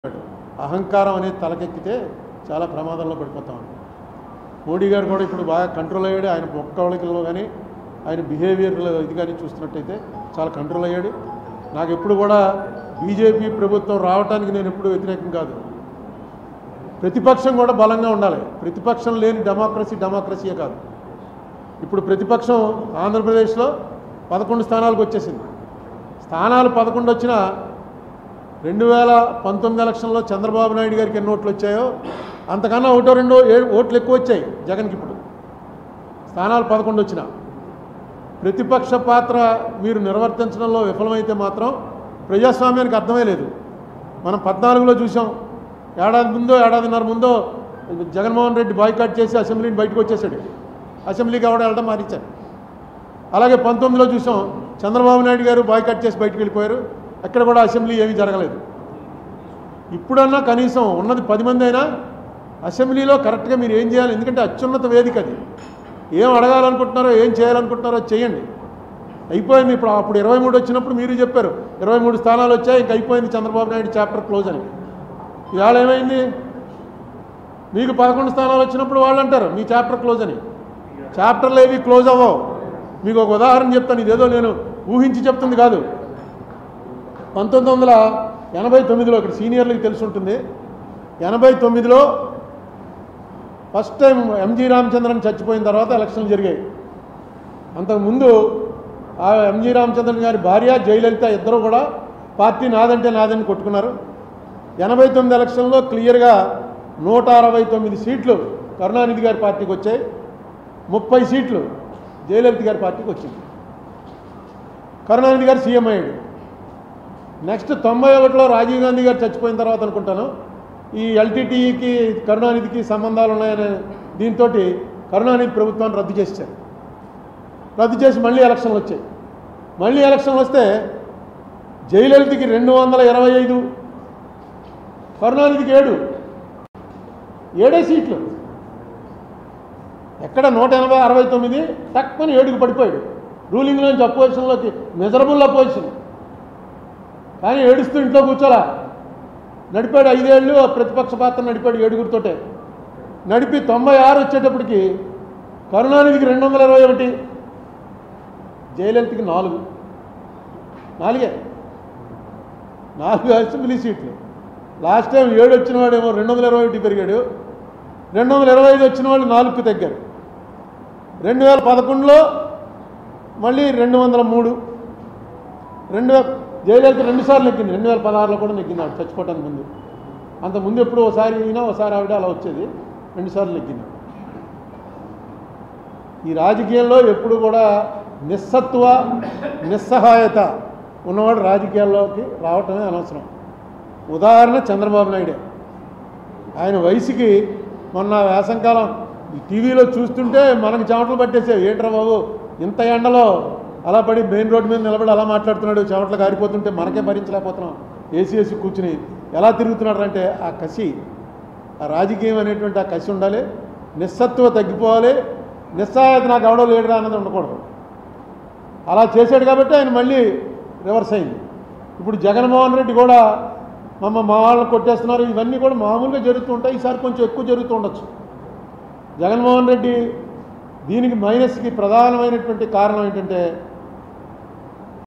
అహంకారం అనేది తలకెక్కితే చాలా ప్రమాదంలో పడిపోతాం. మోడీ గారు కూడా ఇప్పుడు బాగా కంట్రోల్ అయ్యాడు. ఆయన ఒక్కళ్ళకిలో కానీ ఆయన బిహేవియర్లో ఇది కానీ చూస్తున్నట్టయితే చాలా కంట్రోల్ అయ్యాడు. నాకు ఎప్పుడు కూడా బీజేపీ ప్రభుత్వం రావడానికి నేను ఎప్పుడు వ్యతిరేకం కాదు. ప్రతిపక్షం కూడా బలంగా ఉండాలి. ప్రతిపక్షం లేని డెమోక్రసీయే కాదు. ఇప్పుడు ప్రతిపక్షం ఆంధ్రప్రదేశ్లో 11 స్థానాలకు వచ్చేసింది. స్థానాలు 11 వచ్చినా 2019 ఎలక్షన్లో చంద్రబాబు నాయుడు గారికి ఎన్ని ఓట్లు వచ్చాయో అంతకన్నా ఒకటో రెండో ఓట్లు ఎక్కువ వచ్చాయి జగన్కి. ఇప్పుడు స్థానాలు 11 వచ్చినా ప్రతిపక్ష పాత్ర మీరు నిర్వర్తించడంలో విఫలమైతే మాత్రం ప్రజాస్వామ్యానికి అర్థమే లేదు. మనం 14లో చూసాం. ఏడాదిన్నర ముందో జగన్మోహన్ రెడ్డి బాయ్కాట్ చేసి అసెంబ్లీని బయటకు వచ్చేసాడు. అసెంబ్లీకి ఎవడ వెళ్ళడం మారించారు. అలాగే 19లో చూసాం. చంద్రబాబు నాయుడు గారు బాయ్కాట్ చేసి బయటకు వెళ్ళిపోయారు. అక్కడ కూడా అసెంబ్లీ ఏమీ జరగలేదు. ఇప్పుడన్నా కనీసం ఉన్నది 10 మంది అయినా అసెంబ్లీలో కరెక్ట్గా మీరు ఏం చేయాలి. ఎందుకంటే అత్యున్నత వేదిక అది. ఏం అడగాలనుకుంటున్నారో ఏం చేయాలనుకుంటున్నారో చేయండి. అయిపోయింది. అప్పుడు 23 వచ్చినప్పుడు మీరు చెప్పారు 23 స్థానాలు వచ్చాయి, ఇంక అయిపోయింది చంద్రబాబు నాయుడు చాప్టర్ క్లోజ్ అని. ఇవాళ ఏమైంది? మీకు 11 స్థానాలు వచ్చినప్పుడు వాళ్ళు అంటారు మీ చాప్టర్ క్లోజ్ అని. చాప్టర్లు ఏవి క్లోజ్ అవ్వవు. మీకు ఒక ఉదాహరణ చెప్తాను. ఇదేదో నేను ఊహించి చెప్తుంది కాదు. 1989లో ఇక్కడ సీనియర్లకు తెలిసి ఉంటుంది. 89లో ఫస్ట్ టైం ఎంజీ రామచంద్రన్ చచ్చిపోయిన తర్వాత ఎలక్షన్లు జరిగాయి. అంతకుముందు ఆ ఎంజీ రామచంద్రన్ గారి భార్య జయలలిత ఇద్దరు కూడా పార్టీ నాదంటే నాదని కొట్టుకున్నారు. 89 ఎలక్షన్లో క్లియర్గా 169 సీట్లు కరుణానిధి గారి పార్టీకి వచ్చాయి. 30 సీట్లు జయలలిత గారి పార్టీకి వచ్చింది. కరుణానిధి గారు సీఎం అయ్యాడు. నెక్స్ట్ 91లో రాజీవ్ గాంధీ గారు చచ్చిపోయిన తర్వాత అనుకుంటాను ఈ ఎల్టీటీఈకి కరుణానిధికి సంబంధాలు ఉన్నాయనే దీంతో కరుణానిధి ప్రభుత్వాన్ని రద్దు చేశారు. రద్దు చేసి మళ్ళీ ఎలక్షన్లు వచ్చాయి. మళ్ళీ ఎలక్షన్లు వస్తే జయలలితకి 225, కరుణానిధికి 7 సీట్లు. ఎక్కడ 169 తక్కువని 7కి పడిపోయాడు. రూలింగ్లోంచి అపోజిషన్లోకి మెజరబుల్ అపోజిషన్. కానీ ఏడుస్తూ ఇంట్లో కూర్చోలా. నడిపాడు 5 ఏళ్ళు ప్రతిపక్ష పాత్ర నడిపాడు 7గురితోటే. నడిపి 96 వచ్చేటప్పటికి కరుణానిధికి 221, జయలలితకి 4 అసెంబ్లీ సీట్లు. లాస్ట్ టైం 7 వచ్చిన వాడేమో 221 పెరిగాడు. 225 వచ్చిన వాళ్ళు 4కు తగ్గారు. 2011లో మళ్ళీ 203. జయలలిత 2 సార్లు నెగ్గింది. 2016లో కూడా నెగ్గింది ఆవిడ చచ్చిపోవటానికి ముందు. అంతకుముందు ఎప్పుడు ఒకసారి ఈయన ఒకసారి ఆవిడ అలా వచ్చేది. 2 సార్లు నెగ్గింది. ఈ రాజకీయాల్లో ఎప్పుడు కూడా నిస్సహాయత ఉన్నవాడు రాజకీయాల్లోకి రావటమే అనవసరం. ఉదాహరణ చంద్రబాబు నాయుడే. ఆయన వయసుకి మొన్న వేసంకాలం ఈ టీవీలో చూస్తుంటే మనకు చెమటలు పట్టేసేవి. ఏంట్రా బాబు ఇంత ఎండలో అలా పడి మెయిన్ రోడ్డు మీద నిలబడి అలా మాట్లాడుతున్నాడు, చెమటలు కారిపోతుంటే మనకే భరించలేకపోతున్నాం. ఏసీ కూర్చుని ఎలా తిరుగుతున్నాడు అంటే ఆ కసి, ఆ రాజకీయం అనేటువంటి ఆ కసి ఉండాలి. నిస్సత్వ తగ్గిపోవాలి. నిస్సహాయత నాకు ఎవడో లేడురా అన్నది ఉండకూడదు. అలా చేశాడు కాబట్టి ఆయన మళ్ళీ రివర్స్ అయింది. ఇప్పుడు జగన్మోహన్ రెడ్డి కూడా మా వాళ్ళని కొట్టేస్తున్నారు. ఇవన్నీ కూడా మామూలుగా జరుగుతూ ఉంటాయి. ఈసారి కొంచెం ఎక్కువ జరుగుతూ ఉండొచ్చు. జగన్మోహన్ రెడ్డి దీనికి మైనస్కి ప్రధానమైనటువంటి కారణం ఏంటంటే